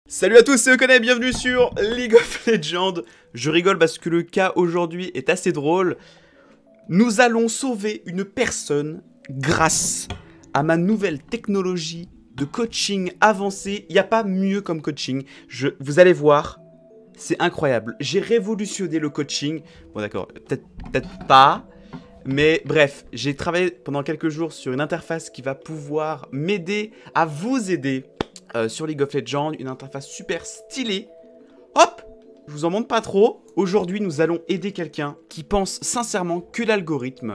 Salut à tous, c'est Okone, bienvenue sur League of Legends. Je rigole parce que le cas aujourd'hui est assez drôle. Nous allons sauver une personne grâce à ma nouvelle technologie de coaching avancé. Il n'y a pas mieux comme coaching. Vous allez voir, c'est incroyable. J'ai révolutionné le coaching. Bon d'accord, peut-être pas. Mais bref, j'ai travaillé pendant quelques jours sur une interface qui va pouvoir m'aider à vous aider. Sur League of Legends, une interface super stylée. Hop, je vous en montre pas trop. Aujourd'hui, nous allons aider quelqu'un qui pense sincèrement que l'algorithme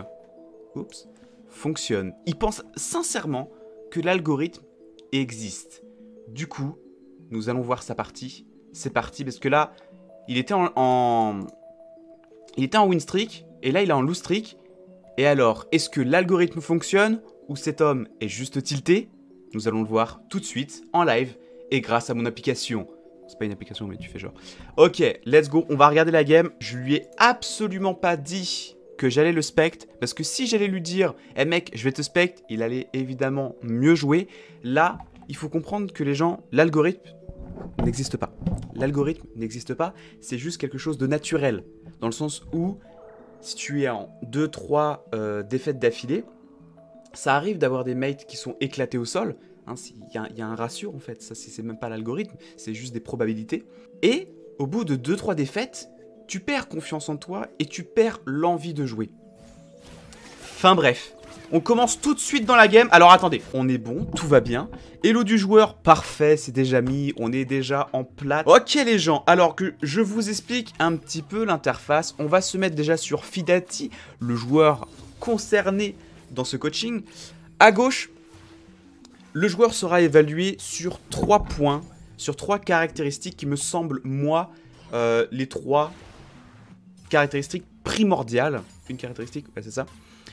fonctionne. Il pense sincèrement que l'algorithme existe. Du coup, nous allons voir sa partie. C'est parti, parce que là, il était en win streak, et là, il est en lose streak. Et alors, est-ce que l'algorithme fonctionne, ou cet homme est juste tilté? Nous allons le voir tout de suite, en live, et grâce à mon application. C'est pas une application, mais tu fais genre. Ok, let's go, on va regarder la game. Je lui ai absolument pas dit que j'allais le spect, parce que si j'allais lui dire, hey mec, je vais te spect, il allait évidemment mieux jouer. Là, il faut comprendre que les gens, l'algorithme n'existe pas. L'algorithme n'existe pas, c'est juste quelque chose de naturel. Dans le sens où, si tu es en 2-3 défaites d'affilée, ça arrive d'avoir des mates qui sont éclatés au sol. Hein, y a un ratio en fait, ça c'est même pas l'algorithme, c'est juste des probabilités. Et au bout de 2-3 défaites, tu perds confiance en toi et tu perds l'envie de jouer. Enfin bref, on commence tout de suite dans la game. Alors attendez, on est bon, tout va bien. Hello du joueur, parfait, c'est déjà mis, on est déjà en plate. Ok les gens, alors que je vous explique un petit peu l'interface, on va se mettre déjà sur Fidati, le joueur concerné dans ce coaching. À gauche, le joueur sera évalué sur 3 points, sur 3 caractéristiques qui me semblent, moi, les 3 caractéristiques primordiales. Une caractéristique, ouais, c'est ça.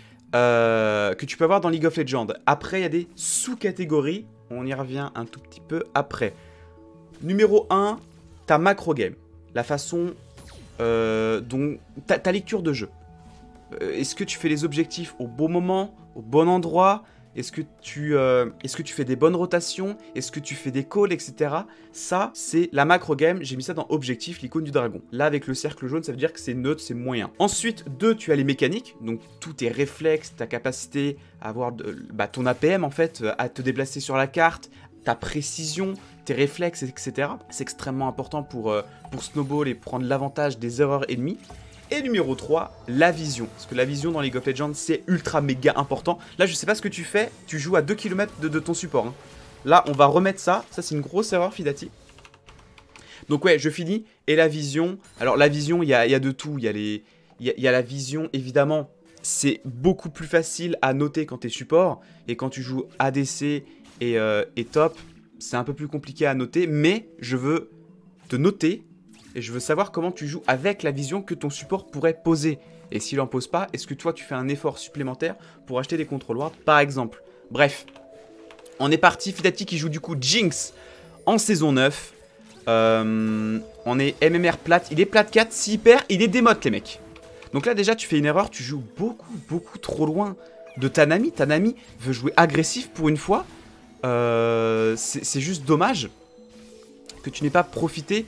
Que tu peux avoir dans League of Legends. Après, il y a des sous-catégories. On y revient un tout petit peu après. Numéro 1, ta macro game. La façon dont... ta lecture de jeu. Est-ce que tu fais les objectifs au bon moment, au bon endroit? Est-ce que tu fais des bonnes rotations? Est-ce que tu fais des calls, etc. Ça, c'est la macro game. J'ai mis ça dans objectif, l'icône du dragon. Là, avec le cercle jaune, ça veut dire que c'est neutre, c'est moyen. Ensuite, 2, tu as les mécaniques. Donc, tous tes réflexes, ta capacité à avoir ton APM, en fait, à te déplacer sur la carte, ta précision, tes réflexes, etc. C'est extrêmement important pour snowball et prendre l'avantage des erreurs ennemies. Et numéro 3, la vision. Parce que la vision dans League of Legends, c'est ultra méga important. Là, je sais pas ce que tu fais. Tu joues à 2 km de ton support. Hein. Là, on va remettre ça. Ça, c'est une grosse erreur, Fidati. Donc ouais, je finis. Et la vision. Alors, la vision, il y a de tout. Il y a la vision, évidemment. C'est beaucoup plus facile à noter quand tu es support. Et quand tu joues ADC et top, c'est un peu plus compliqué à noter. Mais je veux te noter. Et je veux savoir comment tu joues avec la vision que ton support pourrait poser. Et s'il n'en pose pas, est-ce que toi tu fais un effort supplémentaire pour acheter des control wards par exemple? Bref, on est parti. Fidati qui joue du coup Jinx en saison 9. On est MMR plate. Il est plate 4. S'il perd, il est démote les mecs. Donc là déjà tu fais une erreur. Tu joues beaucoup trop loin de ta Nami. Ta Nami veut jouer agressif pour une fois. C'est juste dommage que tu n'aies pas profité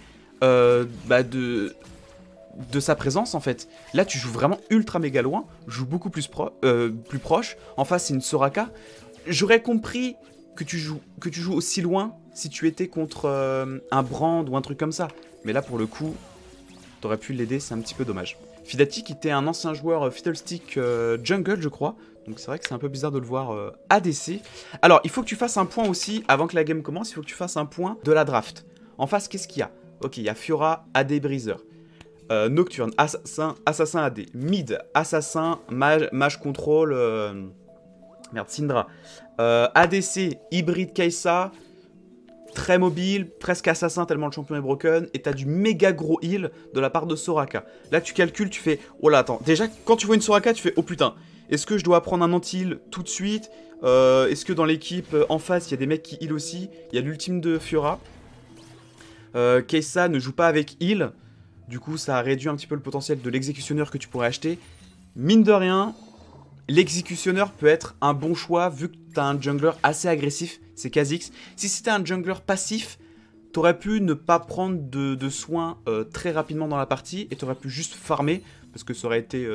de sa présence en fait. Là tu joues vraiment ultra méga loin, joue beaucoup plus proche. En face c'est une Soraka. J'aurais compris que tu joues aussi loin si tu étais contre un Brand ou un truc comme ça. Mais là pour le coup, t'aurais pu l'aider, c'est un petit peu dommage. Fidati qui était un ancien joueur Fiddlestick jungle je crois. Donc c'est vrai que c'est un peu bizarre de le voir ADC. Alors il faut que tu fasses un point aussi, avant que la game commence, il faut que tu fasses un point de la draft. En face qu'est-ce qu'il y a? Ok, il y a Fiora, AD Breezer, Nocturne, Assassin AD, Mid, Assassin, Mage Control, merde, Syndra, ADC, Hybride Kai'Sa, très mobile, presque Assassin tellement le champion est broken, et t'as du méga gros heal de la part de Soraka. Là tu calcules, tu fais, oh là attends, déjà quand tu vois une Soraka tu fais, oh putain, est-ce que je dois prendre un anti-heal tout de suite? Est-ce que dans l'équipe en face il y a des mecs qui heal aussi? Il y a l'ultime de Fiora. Kai'Sa ne joue pas avec heal. Du coup, ça a réduit un petit peu le potentiel de l'exécutionneur que tu pourrais acheter. Mine de rien, l'exécutionneur peut être un bon choix vu que tu as un jungler assez agressif. C'est Kha'Zix. Si c'était un jungler passif, t'aurais pu ne pas prendre de soins très rapidement dans la partie et t'aurais pu juste farmer parce que ça aurait été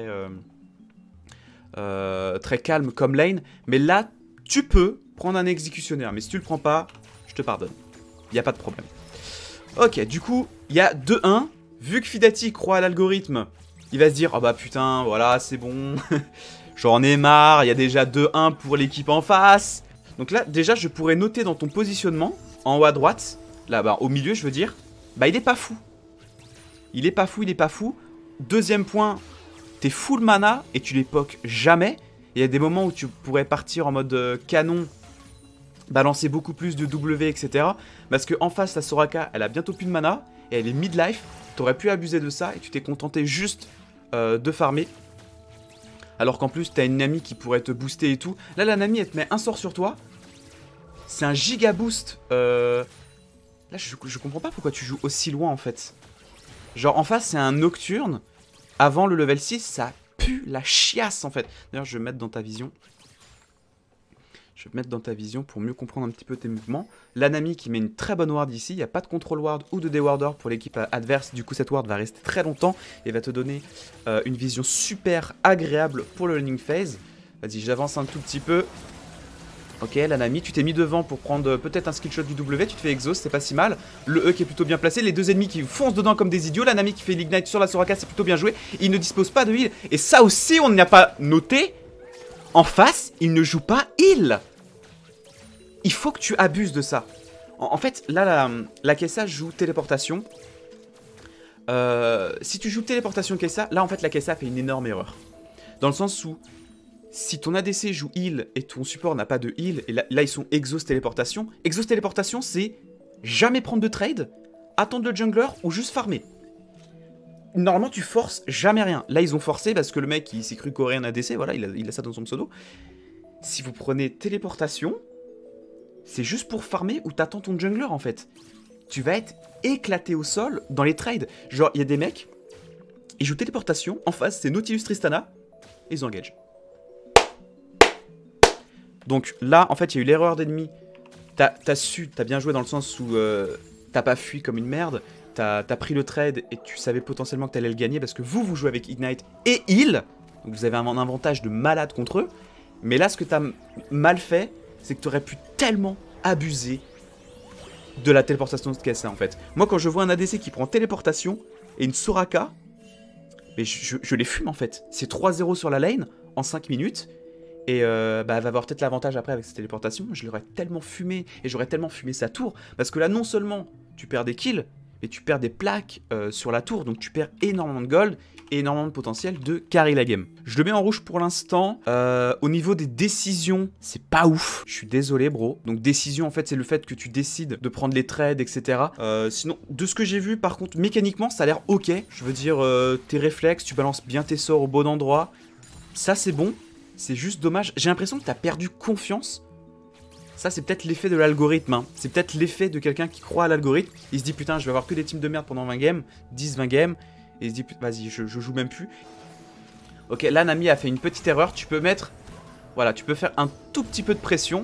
très calme comme lane. Mais là, tu peux prendre un exécutionnaire, mais si tu le prends pas, je te pardonne. Il n'y a pas de problème. Ok, du coup, il y a 2-1. Vu que Fidati croit à l'algorithme, il va se dire, oh bah putain, voilà, c'est bon. J'en ai marre, il y a déjà 2-1 pour l'équipe en face. Donc là, déjà, je pourrais noter dans ton positionnement, en haut à droite, là-bas, au milieu, je veux dire, bah il est pas fou. Il est pas fou, il est pas fou. Deuxième point, t'es full mana et tu les poques jamais. Il y a des moments où tu pourrais partir en mode canon, balancer beaucoup plus de W, etc. Parce qu'en face, la Soraka, elle a bientôt plus de mana et elle est mid-life. T'aurais pu abuser de ça et tu t'es contenté juste de farmer. Alors qu'en plus, t'as une Nami qui pourrait te booster et tout. Là, la Nami, elle te met un sort sur toi. C'est un giga boost. Là, je comprends pas pourquoi tu joues aussi loin, en fait. Genre, en face, c'est un Nocturne. Avant le level 6, ça pue la chiasse, en fait. D'ailleurs, je vais mettre dans ta vision. Je vais me mettre dans ta vision pour mieux comprendre un petit peu tes mouvements. La Nami qui met une très bonne ward ici. Il n'y a pas de control ward ou de dewarder pour l'équipe adverse. Du coup, cette ward va rester très longtemps et va te donner une vision super agréable pour le laning phase. Vas-y, j'avance un tout petit peu. Ok, la Nami, tu t'es mis devant pour prendre peut-être un skill shot du W. Tu te fais exhaust, c'est pas si mal. Le E qui est plutôt bien placé. Les deux ennemis qui foncent dedans comme des idiots. La Nami qui fait l'ignite sur la Soraka, c'est plutôt bien joué. Il ne dispose pas de heal. Et ça aussi, on n'y a pas noté. En face, il ne joue pas heal. Il faut que tu abuses de ça. En fait, là, la Kessa joue téléportation. Si tu joues téléportation Kessa, là, en fait, la Kessa fait une énorme erreur. Dans le sens où, si ton ADC joue heal et ton support n'a pas de heal, et là ils sont exhaust téléportation. Exhaust téléportation, c'est jamais prendre de trade, attendre le jungler ou juste farmer. Normalement, tu forces jamais rien. Là, ils ont forcé parce que le mec, il s'est cru coréen ADC, voilà, il a ça dans son pseudo. Si vous prenez téléportation, c'est juste pour farmer ou t'attends ton jungler, en fait. Tu vas être éclaté au sol dans les trades. Genre, il y a des mecs, ils jouent téléportation, en face, c'est Nautilus Tristana, et ils engagent. Donc là, en fait, il y a eu l'erreur d'ennemi. T'as bien joué dans le sens où t'as pas fui comme une merde. T'as pris le trade et tu savais potentiellement que t'allais le gagner parce que vous jouez avec Ignite et Heal. Donc vous avez un avantage de malade contre eux. Mais là, ce que t'as mal fait, c'est que t'aurais pu tellement abuser de la téléportation de Kessa, en fait. Moi, quand je vois un ADC qui prend téléportation et une Soraka, mais je les fume, en fait. C'est 3-0 sur la lane en 5 minutes. Et elle va avoir peut-être l'avantage après avec cette téléportation. Je l'aurais tellement fumé et j'aurais tellement fumé sa tour. Parce que là, non seulement tu perds des kills, mais tu perds des plaques sur la tour. Donc tu perds énormément de gold et énormément de potentiel de carry la game. Je le mets en rouge pour l'instant. Au niveau des décisions, c'est pas ouf. Je suis désolé, bro. Donc décision, en fait, c'est le fait que tu décides de prendre les trades, etc. Sinon, de ce que j'ai vu, par contre, mécaniquement, ça a l'air ok. Je veux dire, tes réflexes, tu balances bien tes sorts au bon endroit. Ça, c'est bon. C'est juste dommage. J'ai l'impression que t'as perdu confiance. Ça, c'est peut-être l'effet de l'algorithme. Hein. C'est peut-être l'effet de quelqu'un qui croit à l'algorithme. Il se dit, putain, je vais avoir que des teams de merde pendant 20 games. 10, 20 games. Et il se dit, vas-y, je joue même plus. Ok, là, Nami a fait une petite erreur. Tu peux mettre... Voilà, tu peux faire un tout petit peu de pression.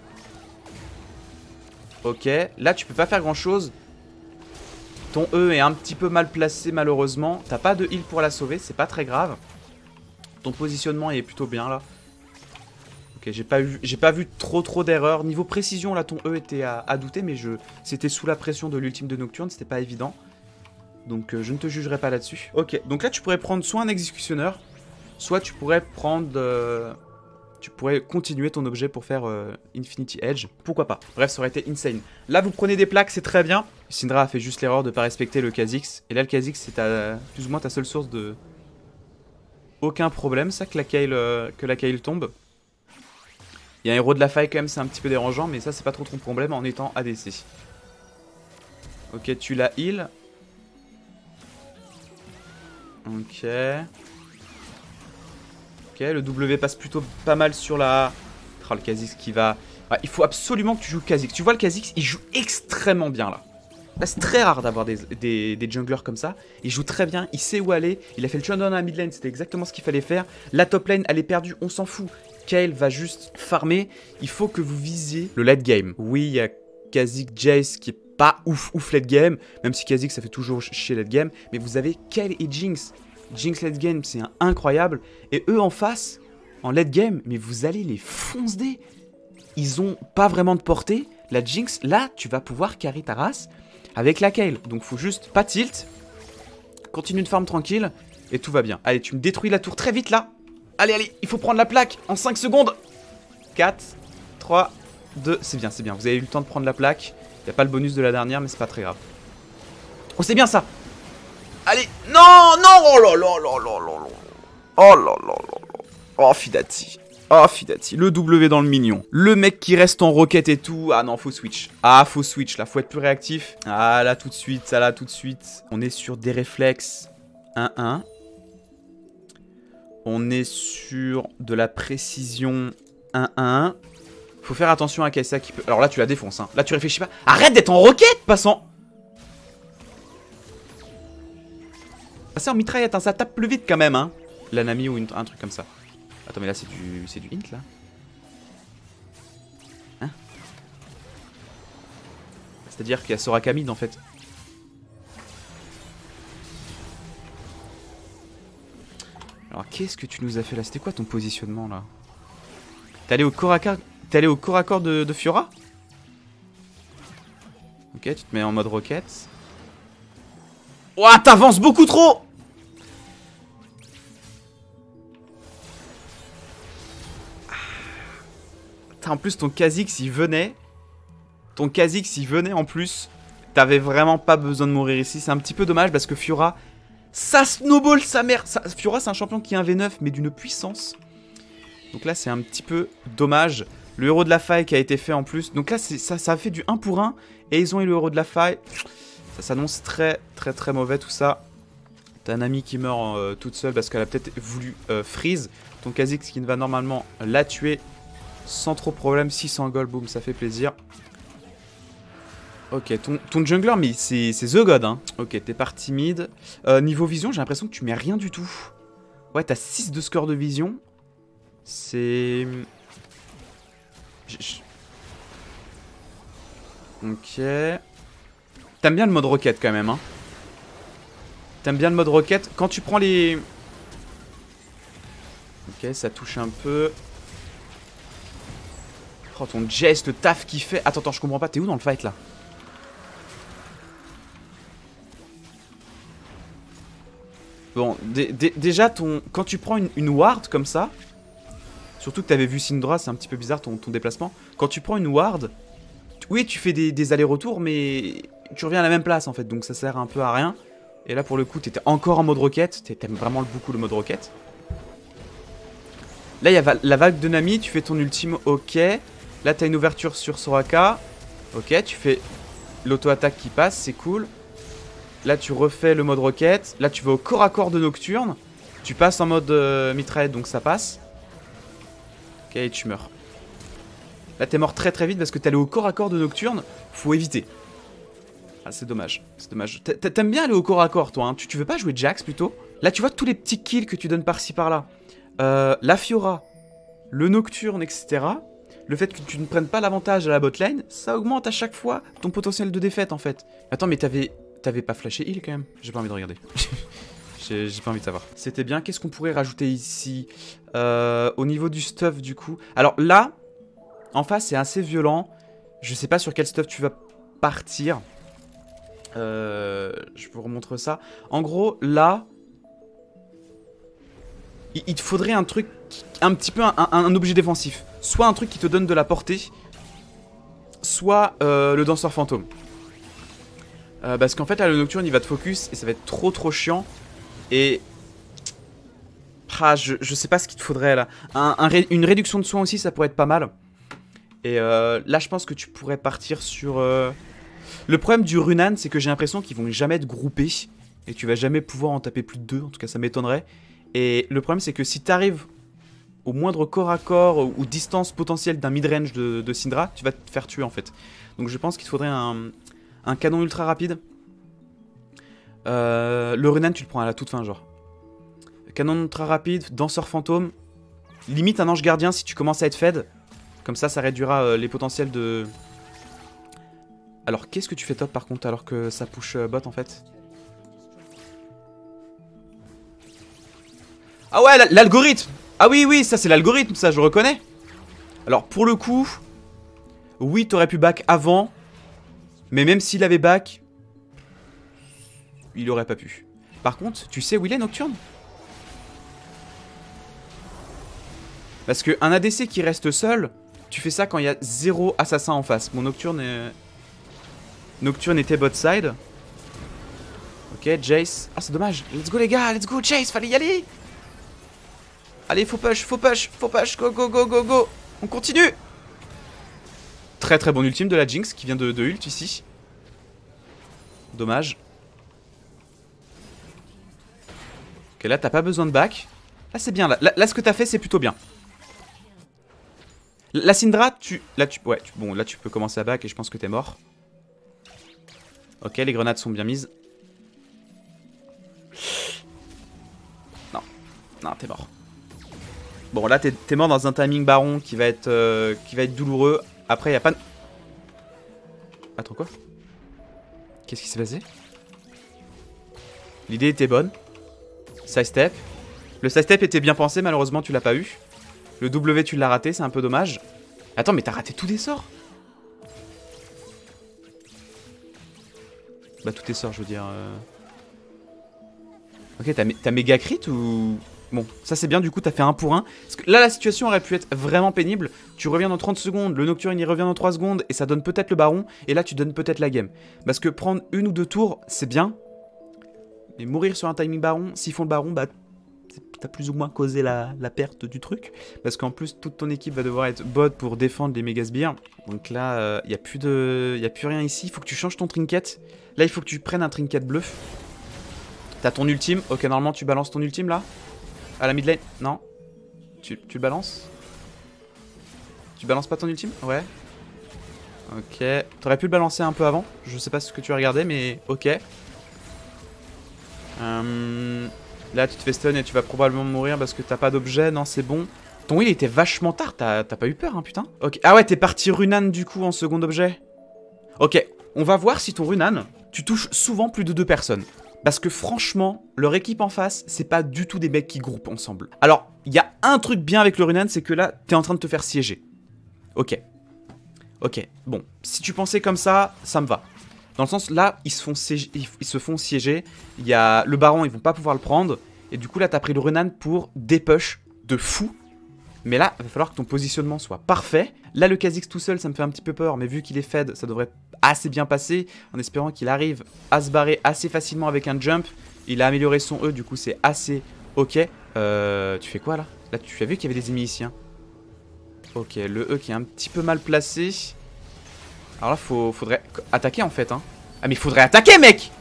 Ok, là, tu peux pas faire grand-chose. Ton E est un petit peu mal placé, malheureusement. T'as pas de heal pour la sauver. C'est pas très grave. Ton positionnement est plutôt bien là. Ok, j'ai pas vu trop d'erreurs. Niveau précision, là, ton E était à douter, mais c'était sous la pression de l'ultime de Nocturne, c'était pas évident. Donc je ne te jugerai pas là-dessus. Ok, donc là, tu pourrais prendre soit un exécutionneur, soit tu pourrais prendre... tu pourrais continuer ton objet pour faire Infinity Edge. Pourquoi pas? Bref, ça aurait été insane. Là, vous prenez des plaques, c'est très bien. Syndra a fait juste l'erreur de pas respecter le Kha'Zix. Et là, le Kha'Zix, c'est plus ou moins ta seule source de... Aucun problème, ça, que la Kayle tombe. Il y a un héros de la faille quand même, c'est un petit peu dérangeant, mais ça, c'est pas trop ton problème en étant ADC. Ok, tu la heal. Ok. Ok, le W passe plutôt pas mal sur la... Oh, le Kha'Zix qui va... Ah, il faut absolument que tu joues Kha'Zix. Tu vois, le Kha'Zix, il joue extrêmement bien, là. Là, c'est très rare d'avoir des junglers comme ça. Il joue très bien, il sait où aller. Il a fait le shutdown à la mid lane, c'était exactement ce qu'il fallait faire. La top lane, elle est perdue, on s'en fout. Kayle va juste farmer. Il faut que vous visiez le late game. Oui, il y a Kha'Zix Jace qui est pas ouf late game, même si Kha'Zix ça fait toujours chier late game, mais vous avez Kayle et Jinx. Jinx late game, c'est incroyable, et eux en face, en late game, mais vous allez les foncer. Ils ont pas vraiment de portée. La Jinx, là, tu vas pouvoir carry ta race avec la Kayle. Donc faut juste pas tilt, continue de farm tranquille, et tout va bien. Allez, tu me détruis la tour très vite là. Allez, il faut prendre la plaque en 5 secondes. 4, 3, 2, c'est bien, vous avez eu le temps de prendre la plaque. Il n'y a pas le bonus de la dernière, mais c'est pas très grave. Oh, c'est bien ça. Allez, non, oh là là là là là là. Oh là là là là. Oh, Fidati. Oh, Fidati. Le W dans le mignon. Le mec qui reste en roquette et tout. Ah non, faut switch. Ah, faut switch, là, faut être plus réactif. Ah, là, tout de suite, ça, là, tout de suite. On est sur des réflexes 1-1. On est sur de la précision 1-1. Faut faire attention à Kai'Sa qui peut... Alors là, tu la défonces, hein. Là, tu réfléchis pas. Arrête d'être en roquette, passant. Passer en mitraillette, hein. Ça tape plus vite quand même, hein. La Nami ou un truc comme ça. Attends, mais là, c'est du hint, là. Hein? C'est-à-dire qu'il y a Soraka mid, en fait. Alors, qu'est-ce que tu nous as fait, là? C'était quoi ton positionnement, là? T'es allé au corps à corps de Fiora? Ok, tu te mets en mode roquette. Ouah, t'avances beaucoup trop! En plus, ton Kha'Zix, il venait. En plus. T'avais vraiment pas besoin de mourir ici. C'est un petit peu dommage parce que Fiora, ça snowball sa mère. Fiora, c'est un champion qui est un V9, mais d'une puissance. Donc là, c'est un petit peu dommage. Le héros de la faille qui a été fait en plus. Donc là, ça a fait du 1 pour 1. Et ils ont eu le héros de la faille. Ça s'annonce très mauvais tout ça. T'as un ami qui meurt toute seule parce qu'elle a peut-être voulu freeze. Ton Kha'Zix qui ne va normalement la tuer sans trop problème. 600 gold, boum, ça fait plaisir. Ok, ton jungler, mais c'est The God, hein. Ok, t'es parti mid. Niveau vision, j'ai l'impression que tu mets rien du tout. Ouais, t'as 6 de score de vision. C'est... Ok. T'aimes bien le mode roquette quand même, hein. T'aimes bien le mode roquette. Quand tu prends les... Ok, ça touche un peu. Oh, ton Jess, le taf qu'il fait. Attends, je comprends pas. T'es où dans le fight, là? Bon, déjà, quand tu prends une ward comme ça, surtout que t'avais vu Syndra, c'est un petit peu bizarre ton déplacement. Quand tu prends une ward, oui, tu fais des allers-retours, mais tu reviens à la même place, en fait. Donc ça sert un peu à rien. Et là, pour le coup, t'étais encore en mode roquette. T'aimes vraiment beaucoup le mode roquette. Là, il y a la vague de Nami. Tu fais ton ultime, ok. Là, t'as une ouverture sur Soraka. Ok, tu fais l'auto-attaque qui passe, c'est cool. Là, tu refais le mode roquette. Là, tu vas au corps à corps de Nocturne. Tu passes en mode mitraillette, donc ça passe. Ok, et tu meurs. Là, t'es mort très vite parce que t'es allé au corps à corps de Nocturne. Faut éviter. Ah, c'est dommage. C'est dommage. T'aimes bien aller au corps à corps, toi, hein. Tu veux pas jouer Jax, plutôt? Là, tu vois tous les petits kills que tu donnes par-ci, par-là. La Fiora, le Nocturne, etc. Le fait que tu ne prennes pas l'avantage à la botlane, ça augmente à chaque fois ton potentiel de défaite, en fait. Attends, mais t'avais pas flashé heal, quand même? J'ai pas envie de regarder. J'ai pas envie de savoir. C'était bien. Qu'est-ce qu'on pourrait rajouter ici? Au niveau du stuff, du coup. Alors là, en face, c'est assez violent. Je sais pas sur quel stuff tu vas partir. Je vous remontre ça. En gros, là, il te faudrait un truc, un petit peu un objet défensif. Soit un truc qui te donne de la portée, soit le danseur fantôme. Parce qu'en fait, là, le Nocturne, il va te focus et ça va être trop chiant. Et... Ah, je sais pas ce qu'il te faudrait, là. Une réduction de soins aussi, ça pourrait être pas mal. Et là, je pense que tu pourrais partir sur... Le problème du Runan, c'est que j'ai l'impression qu'ils vont jamais être groupés. Et tu vas jamais pouvoir en taper plus de 2. En tout cas, ça m'étonnerait. Et le problème, c'est que si t'arrives au moindre corps à corps ou distance potentielle d'un mid-range de Syndra, tu vas te faire tuer, en fait. Donc je pense qu'il te faudrait un canon ultra rapide. Le Runan, tu le prends à la toute fin, genre. Canon ultra rapide, danseur fantôme. Limite un ange gardien si tu commences à être fed. Comme ça réduira les potentiels de... Alors qu'est-ce que tu fais top par contre alors que ça push bot en fait? Ah ouais, l'algorithme. Ah oui, oui, ça c'est l'algorithme, ça je reconnais. Alors pour le coup, oui, t'aurais pu back avant. Mais même s'il avait back, il aurait pas pu. Par contre, tu sais où il est Nocturne? Parce qu'un ADC qui reste seul, tu fais ça quand il y a 0 assassin en face. Mon Nocturne est... Nocturne était bot side. Ok, Jace. Ah, c'est dommage. Let's go les gars, let's go Jace, fallait y aller. Allez, faut push, faut push, faut push, go, go, go, go, go. On continue. Très très bon ultime de la Jinx qui vient de ult ici. Dommage. Ok, là t'as pas besoin de back. Là c'est bien, là ce que t'as fait c'est plutôt bien. La Syndra, bon là tu peux commencer à back et je pense que t'es mort. Ok, les grenades sont bien mises. Non, non t'es mort. Bon là t'es mort dans un timing baron qui va être douloureux. Après y a pas... Attends quoi? Qu'est-ce qui s'est passé? L'idée était bonne. Side step. Le side step était bien pensé, malheureusement tu l'as pas eu. Le W tu l'as raté, c'est un peu dommage. Attends, mais t'as raté tous des sorts? Bah tous tes sorts je veux dire. Ok, t'as méga crit ou... Bon, ça c'est bien, du coup t'as fait 1 pour 1. Parce que là la situation aurait pu être vraiment pénible. Tu reviens dans 30 secondes, le Nocturne il revient dans 3 secondes et ça donne peut-être le baron. Et là tu donnes peut-être la game. Parce que prendre 1 ou 2 tours, c'est bien. Mais mourir sur un timing baron, s'ils font le baron, bah t'as plus ou moins causé la perte du truc. Parce qu'en plus toute ton équipe va devoir être bot pour défendre les méga sbires. Donc là, y a plus rien ici, il faut que tu changes ton trinket. Là il faut que tu prennes un trinket bleu. T'as ton ultime, ok normalement tu balances ton ultime là. À la mid lane, non. Tu le balances? Tu balances pas ton ultime? Ouais. Ok. T'aurais pu le balancer un peu avant. Je sais pas ce que tu as regardé, mais ok. Là, tu te fais stun et tu vas probablement mourir parce que t'as pas d'objet. Non, c'est bon. Ton heal était vachement tard. T'as pas eu peur, hein, putain. Ok. Ah ouais, t'es parti Runan du coup en second objet. Ok. On va voir si ton Runan, tu touches souvent plus de 2 personnes. Parce que franchement, leur équipe en face, c'est pas du tout des mecs qui groupent ensemble. Alors, il y a un truc bien avec le Runan, c'est que là, t'es en train de te faire siéger. Ok. Ok, bon. Si tu pensais comme ça me va. Dans le sens, là, ils se font siéger. Il y a le baron, ils vont pas pouvoir le prendre. Et du coup, là, t'as pris le Runan pour des push de fou. Mais là, il va falloir que ton positionnement soit parfait. Là, le Kha'Zix tout seul, ça me fait un petit peu peur. Mais vu qu'il est fed, ça devrait assez bien passer. En espérant qu'il arrive à se barrer assez facilement avec un jump. Il a amélioré son E, du coup, c'est assez ok. Tu fais quoi, là? Là, tu as vu qu'il y avait des ennemis ici, hein. Ok, le E qui est un petit peu mal placé. Alors là, faudrait attaquer, en fait, hein. Ah, mais faudrait attaquer, mec!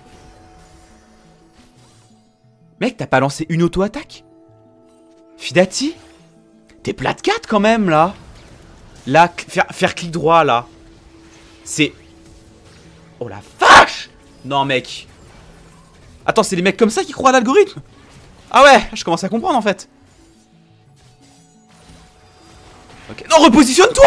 Mec, t'as pas lancé une auto-attaque? Fidati? T'es plate 4 quand même là. Là, faire clic droit là. C'est... Oh la vache! Non mec. Attends, c'est les mecs comme ça qui croient à l'algorithme? Ah ouais, je commence à comprendre en fait. Ok, non, repositionne-toi!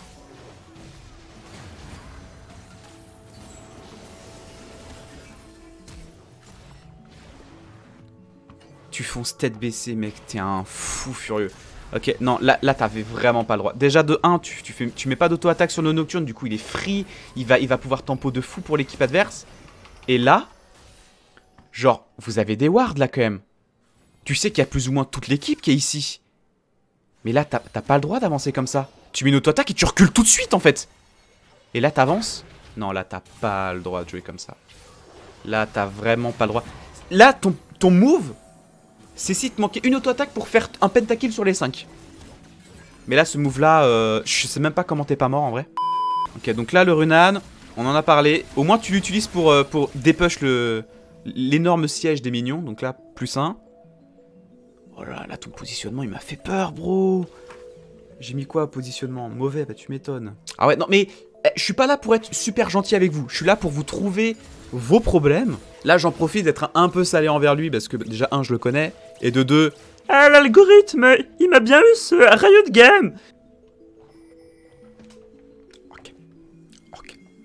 Tu fonces tête baissée mec, t'es un fou furieux. Ok, non, là t'avais vraiment pas le droit. Déjà de 1, tu mets pas d'auto-attaque sur le Nocturne, du coup il est free, il va pouvoir tempo de fou pour l'équipe adverse. Et là, genre, vous avez des wards là quand même. Tu sais qu'il y a plus ou moins toute l'équipe qui est ici. Mais là, t'as pas le droit d'avancer comme ça. Tu mets une auto-attaque et tu recules tout de suite en fait. Et là t'avances. Non, là t'as pas le droit de jouer comme ça. Là t'as vraiment pas le droit. Là, ton move... c'est si te manquait une auto-attaque pour faire un pentakill sur les 5. Mais là, ce move-là, je sais même pas comment t'es pas mort en vrai. Ok, donc là, le Runan, on en a parlé. Au moins, tu l'utilises pour dépush l'énorme siège des minions. Donc là, +1. Oh là, ton positionnement, il m'a fait peur, bro. J'ai mis quoi, positionnement? Mauvais, bah tu m'étonnes. Ah ouais, non, mais je suis pas là pour être super gentil avec vous. Je suis là pour vous trouver vos problèmes. Là, j'en profite d'être un peu salé envers lui parce que déjà, 1, je le connais. Et de 2, ah, l'algorithme, il m'a bien eu ce Riot Game. Ok.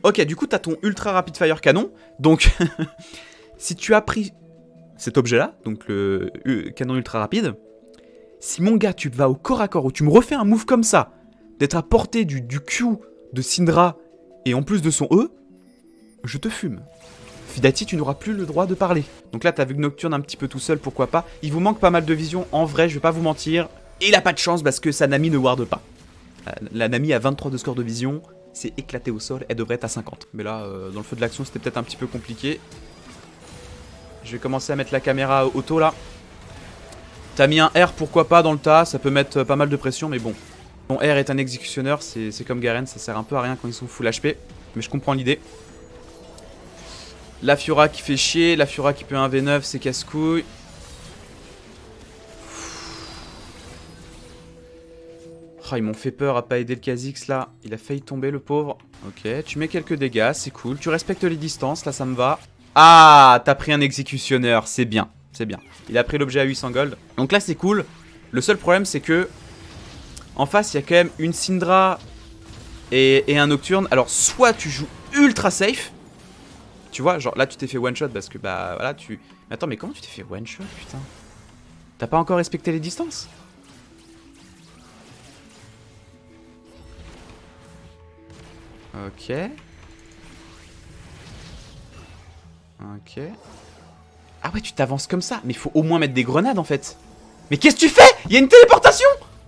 Ok, du coup, t'as ton ultra rapid fire canon. Donc, si tu as pris cet objet-là, donc le canon ultra rapide, si mon gars, tu vas au corps à corps, ou tu me refais un move comme ça, d'être à portée du Q de Syndra, et en plus de son E, je te fume. Fidati, tu n'auras plus le droit de parler. Donc là, t'as vu que Nocturne un petit peu tout seul, pourquoi pas. Il vous manque pas mal de vision, en vrai, je vais pas vous mentir. Et il a pas de chance parce que sa Nami ne ward pas. La Nami a 23 de score de vision, c'est éclaté au sol, elle devrait être à 50. Mais là, dans le feu de l'action, c'était peut-être un petit peu compliqué. Je vais commencer à mettre la caméra auto là. T'as mis un R, pourquoi pas, dans le tas, ça peut mettre pas mal de pression, mais bon. Bon, R est un exécutionneur, c'est comme Garen, ça sert un peu à rien quand ils sont full HP. Mais je comprends l'idée. La Fiora qui fait chier, la Fiora qui peut 1v9, c'est casse-couille. Oh, ils m'ont fait peur à pas aider le Kha'Zix là. Il a failli tomber le pauvre. Ok, tu mets quelques dégâts, c'est cool. Tu respectes les distances, là ça me va. Ah, t'as pris un exécutionneur, c'est bien, c'est bien. Il a pris l'objet à 800 gold. Donc là c'est cool. Le seul problème c'est que en face il y a quand même une Syndra et un Nocturne. Alors soit tu joues ultra safe. Tu vois, genre là tu t'es fait one shot parce que bah voilà tu... Mais attends, mais comment tu t'es fait one shot, putain? T'as pas encore respecté les distances? Ok. Ok. Ah ouais, tu t'avances comme ça. Mais faut au moins mettre des grenades en fait. Mais qu'est-ce que tu fais? Il y a une téléportation!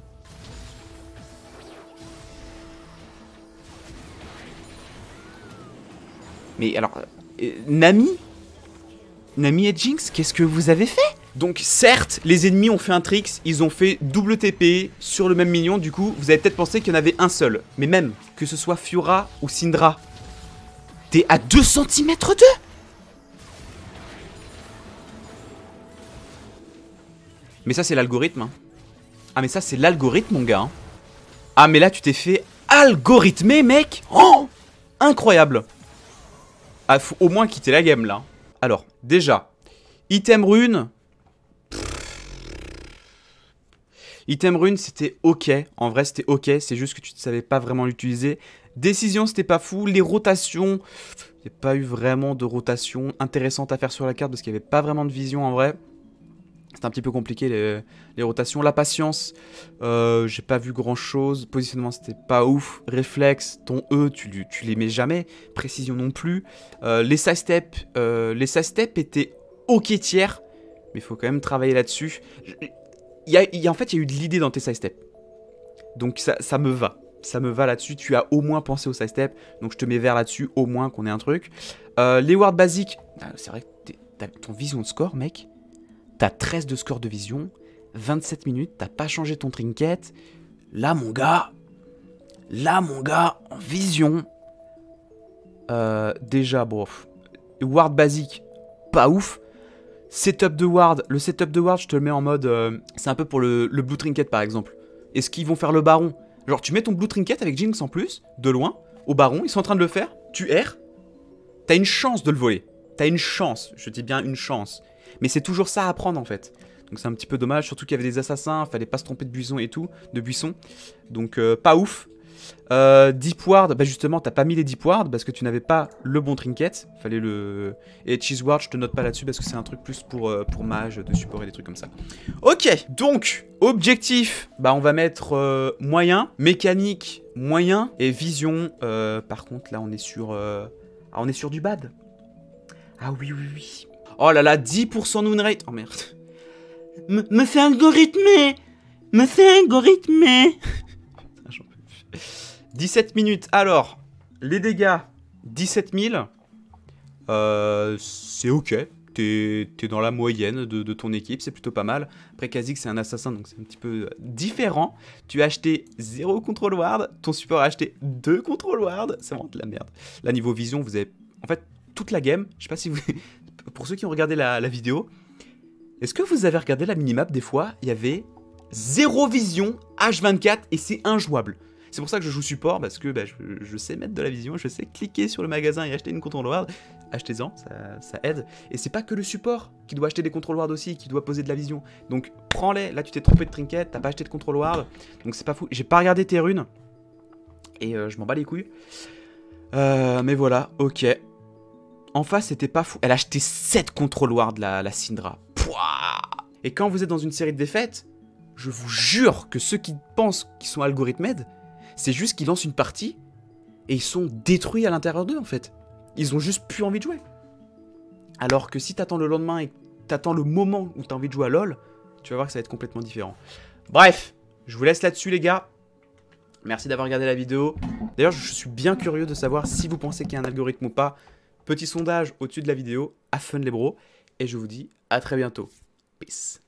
Mais alors... Nami et Jinx, qu'est-ce que vous avez fait? Donc certes, les ennemis ont fait un tricks, ils ont fait double TP sur le même minion, du coup, vous avez peut-être pensé qu'il y en avait un seul. Mais même, que ce soit Fiora ou Syndra, t'es à 2 cm d'eux. Mais ça c'est l'algorithme. Hein. Ah mais ça c'est l'algorithme mon gars. Hein. Ah mais là tu t'es fait algorithmer mec. Oh, incroyable. Ah faut au moins quitter la game là. Alors déjà, item rune. Item rune c'était ok, en vrai c'était ok, c'est juste que tu ne savais pas vraiment l'utiliser. Décision c'était pas fou, les rotations, il n'y a pas eu vraiment de rotation intéressante à faire sur la carte parce qu'il n'y avait pas vraiment de vision en vrai. C'était un petit peu compliqué les rotations. La patience, j'ai pas vu grand chose, positionnement c'était pas ouf, réflexe, ton E tu les mets jamais, précision non plus. Les side steps étaient ok tiers, mais il faut quand même travailler là-dessus. En fait, il y a eu de l'idée dans tes side steps. Donc ça me va. Ça me va là-dessus. Tu as au moins pensé au side step. Donc je te mets vert là-dessus, au moins qu'on ait un truc. Les wards basiques. C'est vrai que ton vision de score, mec. T'as 13 de score de vision. 27 minutes. T'as pas changé ton trinket. Là, mon gars. En vision. Déjà, bon. Ward basique, pas ouf. Setup de ward, le setup de ward je te le mets en mode, c'est un peu pour le blue trinket par exemple. Est-ce qu'ils vont faire le baron? Genre tu mets ton blue trinket avec Jinx en plus, de loin, au baron, ils sont en train de le faire, tu erres, t'as une chance de le voler. T'as une chance, je dis bien une chance. Mais c'est toujours ça à prendre en fait. Donc c'est un petit peu dommage, surtout qu'il y avait des assassins, fallait pas se tromper de buisson et tout, de buisson. Donc pas ouf. Deep Ward, bah justement t'as pas mis les Deep Ward parce que tu n'avais pas le bon trinket, fallait le... Et Cheese Ward je te note pas là-dessus parce que c'est un truc plus pour mage, de support et des trucs comme ça. Ok, donc objectif, bah on va mettre moyen, mécanique moyen et vision, par contre là on est sur du bad. Ah oui oui oui. Oh là là, 10% win rate, oh merde. Me fait algorithmer. 17 minutes, alors, les dégâts, 17 000, c'est ok, t'es dans la moyenne de ton équipe, c'est plutôt pas mal. Après Kha'Zix c'est un assassin, donc c'est un petit peu différent. Tu as acheté 0 control ward, ton support a acheté 2 control ward, c'est vraiment de la merde. Là, niveau vision, vous avez, en fait, toute la game, je sais pas si vous... Pour ceux qui ont regardé la vidéo, est-ce que vous avez regardé la minimap des fois? Il y avait 0 vision, H24, et c'est injouable. C'est pour ça que je joue support, parce que bah, je sais mettre de la vision, je sais cliquer sur le magasin et acheter une control ward. Achetez-en, ça aide. Et c'est pas que le support qui doit acheter des control ward aussi, qui doit poser de la vision. Donc prends-les, là tu t'es trompé de trinket, t'as pas acheté de control ward, donc c'est pas fou. J'ai pas regardé tes runes, et je m'en bats les couilles. Mais voilà, ok. En face, c'était pas fou. Elle a acheté 7 control ward, la Syndra. Pouah. Et quand vous êtes dans une série de défaites, je vous jure que ceux qui pensent qu'ils sont algorithmèdes, c'est juste qu'ils lancent une partie et ils sont détruits à l'intérieur d'eux, en fait. Ils ont juste plus envie de jouer. Alors que si t'attends le lendemain et t'attends le moment où t'as envie de jouer à LoL, tu vas voir que ça va être complètement différent. Bref, je vous laisse là-dessus, les gars. Merci d'avoir regardé la vidéo. D'ailleurs, je suis bien curieux de savoir si vous pensez qu'il y a un algorithme ou pas. Petit sondage au-dessus de la vidéo. À fun les bros. Et je vous dis à très bientôt. Peace.